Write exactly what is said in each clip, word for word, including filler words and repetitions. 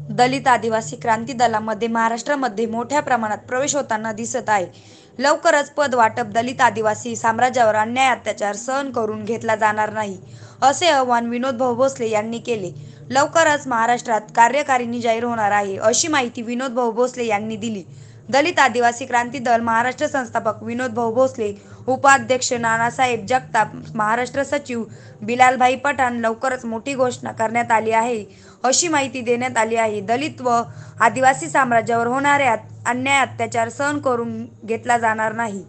दलित आदिवासी क्रांती दलामध्ये महाराष्ट्रामध्ये मोठ्या प्रमाणात प्रवेश होताना दिसत आहे. लवकरच पद वाटप दलित आदिवासी समाजावर अन्याय अत्याचार सहन करून घेतला जाणार नाही, असे आवाहन विनोद भाऊ भोसले यांनी केले. लवकरच महाराष्ट्रात कार्यकारिणी जाहीर होणार आहे, अशी माहिती विनोद भाऊ भोसले यांनी दिली. दलित आदिवासी क्रांती दल महाराष्ट्र संस्थापक विनोद भाऊ भोसले, उपाध्यक्ष नानासाहेब जगताप, महाराष्ट्र सचिव बिलालभाई पठाण. लवकरच मोठी घोषणा करण्यात आली आहे, अशी माहिती देण्यात आली आहे. दलित व आदिवासी समाजावर होणाऱ्या अन्याय अत्याचार सहन करून घेतला जाणार नाही.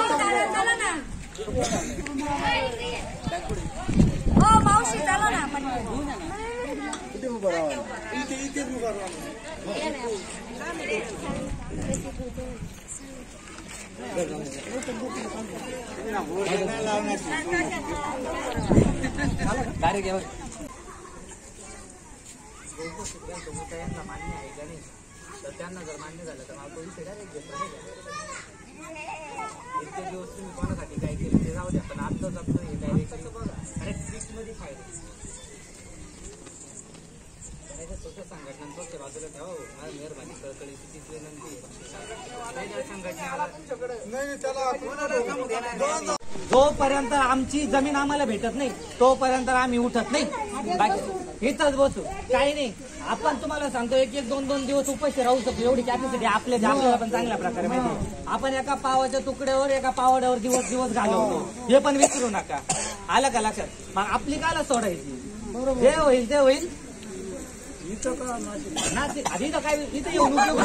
मान्य आहे का नाही, तर त्यांना जर मान्य झालं तर मला तो विषय डायरेक्ट घेतला नाही का. इतके दिवस तुम्ही कोणासाठी काय केलं ते जाऊ द्या, पण आत्ताच आपलं हे डायरेक्ट बघा अरे ट्रिक मध्ये फायदा स्वतः संघटना स्वतः बाजूला ठेवा. मला मेहरबानी कळकळी तिची विनंती संघटना. जोपर्यंत आमची जमीन आम्हाला भेटत नाही तोपर्यंत आम्ही उठत नाही. इथंच बसू, काही नाही. आपण तुम्हाला सांगतो एक एक दोन दोन दिवस उपाशी राहू शकतो, एवढी कॅपॅसिटी आपल्या आपल्याला पण चांगल्या प्रकारे माहिती. आपण एका पावाच्या तुकड्यावर एका पावड्यावर दिवस दिवस घालवतो, हे पण विसरू नका. आलं का लक्षात? मग आपली काला सोडायची, जे होईल ते होईल. आधी तर काय इथे येऊन उपयोग